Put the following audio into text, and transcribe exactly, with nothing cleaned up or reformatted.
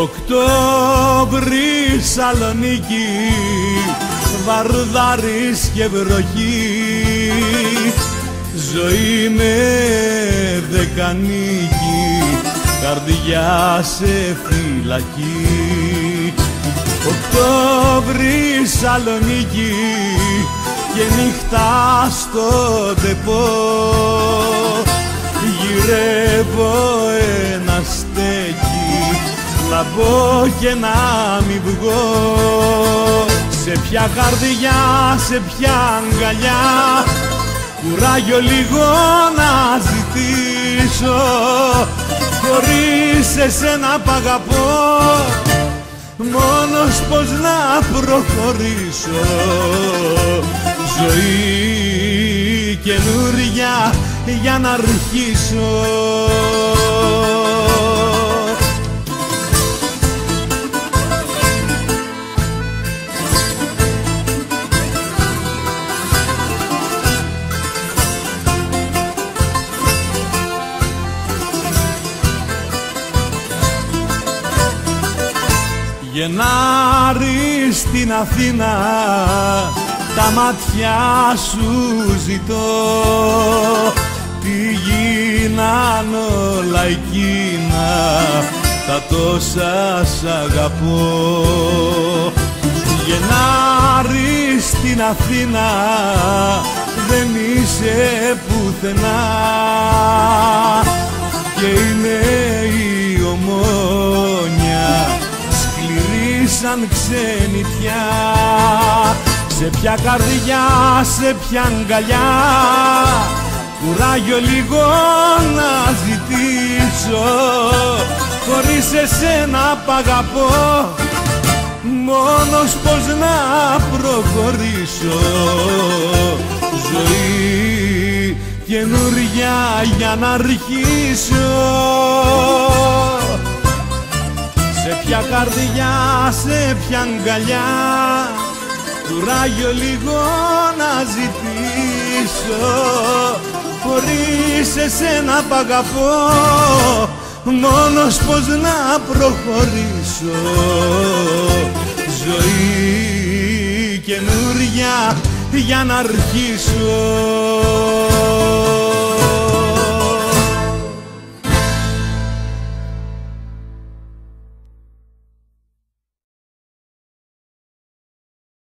Οκτώβρη Σαλονίκη, βαρδάρης και βροχή, ζωή με δεκανίκη, καρδιά σε φυλακή. Οκτώβρη Σαλονίκη και νύχτα στο τεπό, γυρεύω ένα στέκι, να μπω και να μη βγω. Σε ποια καρδιά, σε ποια αγκαλιά, κουράγιο λίγο να ζητήσω, χωρίς εσένα π' αγαπώ, μόνος πως να προχωρήσω. Ζωή καινούρια για να αρχίσω. Γενάρη στην Αθήνα, τα μάτια σου ζητώ, τι γίναν όλα εκείνα, τα τόσα σ' αγαπώ. Γενάρη στην Αθήνα, δεν είσαι πουθενά, και είναι η Ομόνια σαν ξενιτιά. Σε ποια καρδιά, σε ποια αγκαλιά, κουράγιο λίγο να ζητήσω, χωρίς εσένα π' αγαπώ, μόνος πως να προχωρήσω. Ζωή καινούρια για να αρχίσω. Σε ποια καρδιά, σε ποια αγκαλιά, κουράγιο λίγο να ζητήσω, χωρίς εσένα π' αγαπώ, μόνος πως να προχωρήσω. Ζωή καινούρια για να αρχίσω.